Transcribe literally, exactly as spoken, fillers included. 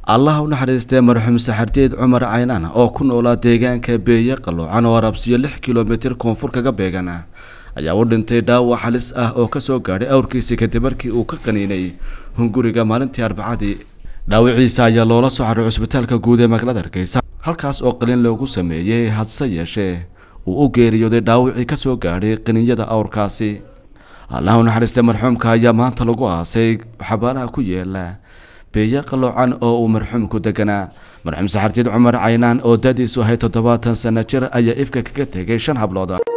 الله ونحرسته مرحوم سحرتيد عمر عينان oo ku noolaa deegaanka Beeye Qaloocan oo arabsiyo lix kiiloomitir koonfur kaga beegana ayaa u dhintay dhaawac halis ah oo ka soo gaaray awrkiisa kadib markii uu ka qaniinay hunguriga maalintii Arbacadii dhaawiciisa ayaa loola soo xaray isbitaalka guud ee magaalada Hargeysa halkaas oo qalin loogu sameeyay hadse yeeshee uu u geeriyooday dhaawicii ka soo gaaray qaniinyada awrkaasi الله ونحرسته مرحومka ayaa maanta lagu aasay xabaalaha ku yeela Beeye Qaloocan oo marxuumku deganaa marxuum Saxartiid Cumar Caynaan oo dadiisu ahayd toddobaatan sano jir ayaa ifka kaga tagay shan hablood